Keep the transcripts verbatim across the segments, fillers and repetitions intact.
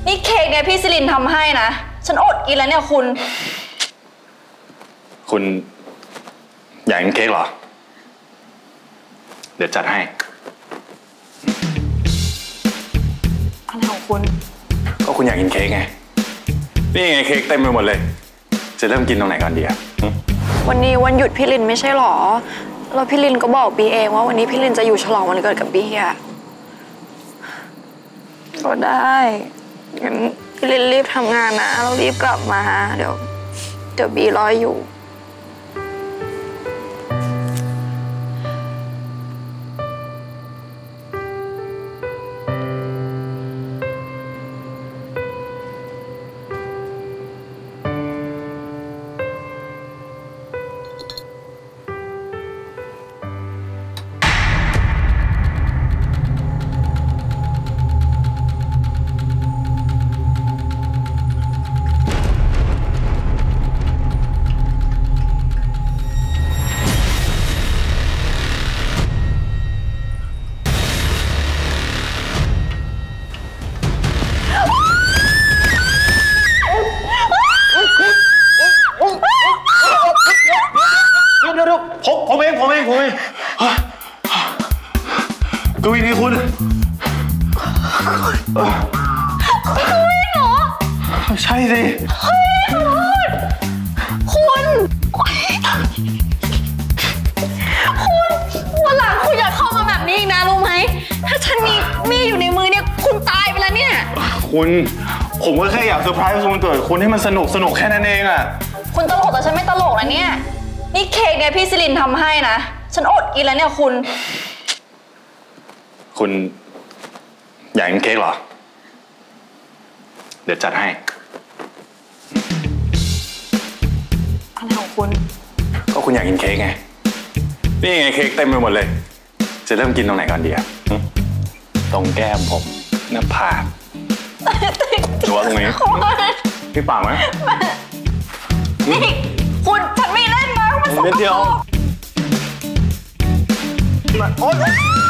นี่เค้กเนี่ยพี่ซิลินทำให้นะฉันอดกินแล้วเนี่ยคุณคุณอยากกินเค้กเหรอเดี๋ยวจัดให้อะไรของคุณก็คุณอยากกินเค้กไงนี่ไงเค้กเต็มไปหมดเลยจะเริ่มกินตรงไหนก่อนดีอะวันนี้วันหยุดพี่ลินไม่ใช่หรอแล้วพี่ลินก็บอกบีเองว่าวันนี้พี่ลินจะอยู่ฉลองวันเกิดกับบีอะก็ได้งั้นพี่ลินรีบทำงานนะเรารีบกลับมาเดี๋ยวเดี๋ยวบีรออยู่ผมผมเองผมเองผมเองกวินนี่คุณคุณวินเหรอใช่สิเฮ้ยขอโทษคุณคุณวันหลังคุณอย่าเข้ามาแบบนี้อีกนะรู้ไหมถ้าฉันมีมีอยู่ในมือเนี่ยคุณตายไปแล้วเนี่ยคุณผมก็แค่อยากเซอร์ไพรส์วันเกิดคุณให้มันสนุกสนุกแค่นั้นเองอ่ะคุณตลกแต่ฉันไม่ตลกนะเนี่ยนี่เค้กเนี่ยพี่ซิลินทำให้นะฉันอดกินแล้วเนี่ยคุณคุณอยากกินเค้กเหรอเดี๋ยวจัดให้อะไรของคุณก็คุณอยากกินเค้กไงนี่ไงเค้กเต็มไปหมดเลยจะเริ่มกินตรงไหนก่อนดีอะตรงแก้มผมหน้าผากหรือว่าตรงนี้พี่ปากไหมนี่คุณฉันไม่เล่นนะมันสกปรกโอ๊ย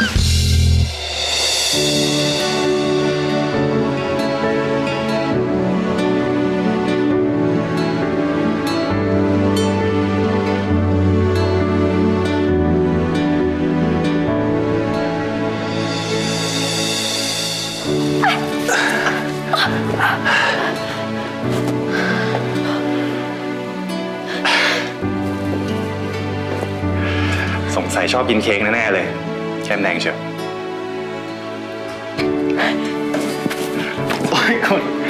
สงสัยชอบกินเค้กแน่ๆเลยแก้มแดงเชียวโอ้ยคุณ